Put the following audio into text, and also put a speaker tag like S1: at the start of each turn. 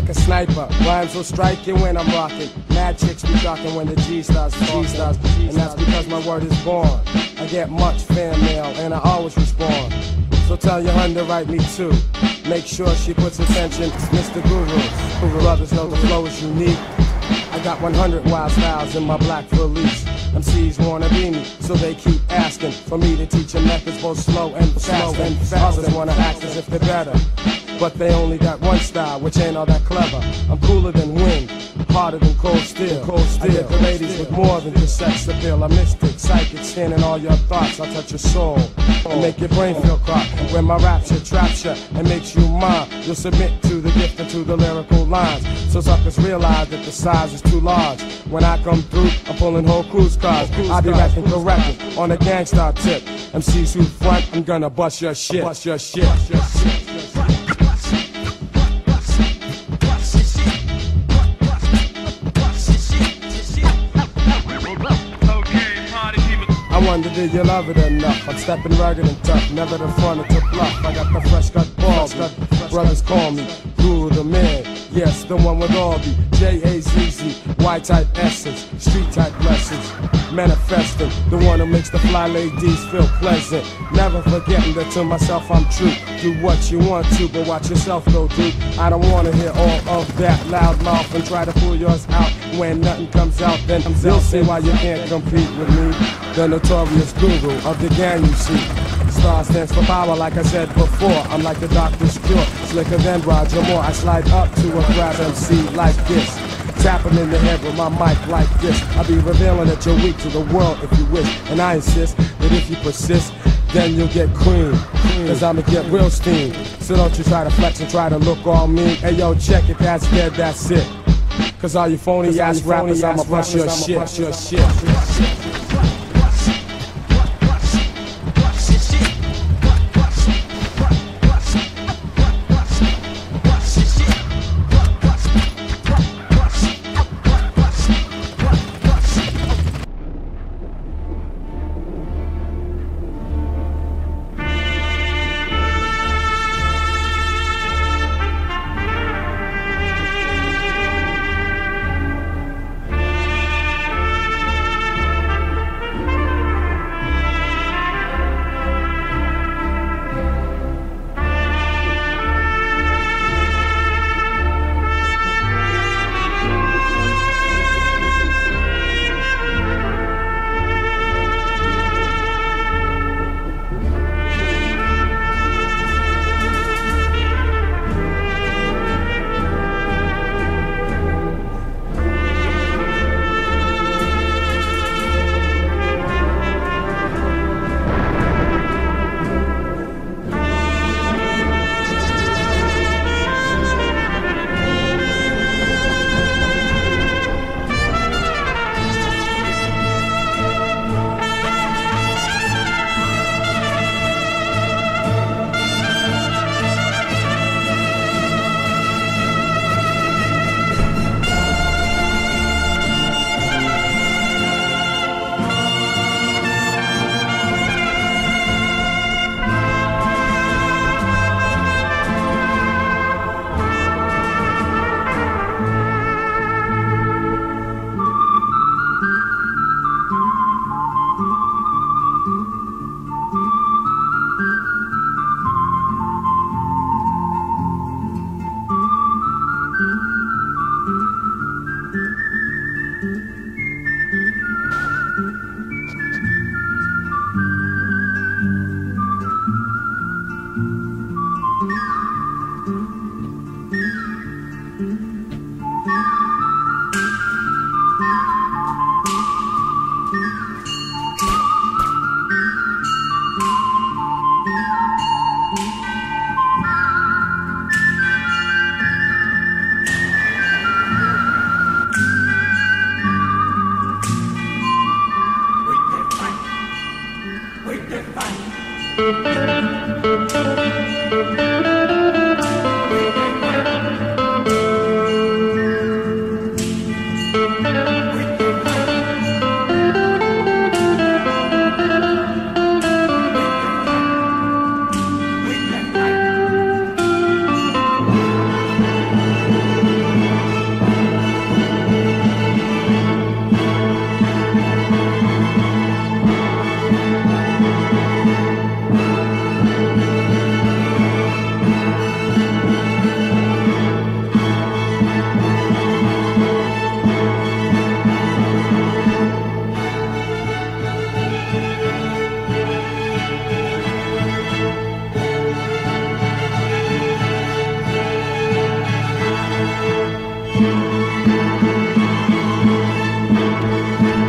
S1: like a sniper. Rhymes will strike you when I'm rocking. Mad chicks be talking when the G starts, and that's because my word is born. I get much fan mail and I always respond. So tell your hun to write me too. Make sure she puts attention, Mr. Guru. Brothers know the flow is unique. I got 100 wild styles in my black release. MCs wanna be me, so they keep asking for me to teach them methods both slow and fast. Others wanna act as if they're better, but they only got one style, which ain't all that clever. I'm cooler than wind, harder than cold steel. I get the ladies with more than just sex appeal. I'm mystic, psychic, scanning all your thoughts. I'll touch your soul and make your brain feel caught. When my rapture traps you and makes you mine, you'll submit to the gift and to the lyrical lines. So suckers realize that the size is too large. When I come through, I'm pulling whole cruise cars. I'll be rapping correctly on a gangsta tip. MCs who front, I'm gonna bust your shit. Bust your shit. I wonder did you love it enough? I'm stepping rugged and tough, never the fun to bluff. I got the fresh cut balls, brothers call me Guru the man. Yes, the one with all the J-A-Z-Z, Y-type essence, street-type lessons. Manifesting, the one who makes the fly ladies feel pleasant. Never forgetting that to myself I'm true. Do what you want to, but watch yourself though, dude. I don't wanna hear all of that loud mouth and try to pull yours out. When nothing comes out, then you'll see why you can't compete with me. The notorious guru of the gang, you see. Star stands for power, like I said before. I'm like the doctor's cure, slicker than Roger Moore. I slide up to a crowd MC like this, tap him in the head with my mic like this. I'll be revealing that you're weak to the world if you wish. And I insist that if you persist, then you'll get cream. Cause I'ma get real steam. So don't you try to flex and try to look all mean. Hey yo, check it, that's dead, that's it. Cause all you phony ass rappers, I'ma bust your shit. Thank you.